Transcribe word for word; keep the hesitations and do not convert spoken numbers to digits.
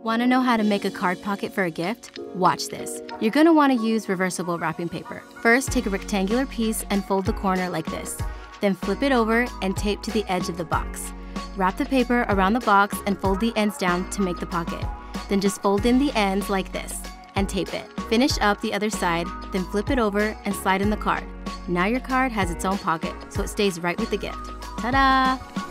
Want to know how to make a card pocket for a gift? Watch this. You're going to want to use reversible wrapping paper. First, take a rectangular piece and fold the corner like this. Then flip it over and tape to the edge of the box. Wrap the paper around the box and fold the ends down to make the pocket. Then just fold in the ends like this and tape it. Finish up the other side, then flip it over and slide in the card. Now your card has its own pocket, so it stays right with the gift. Ta-da!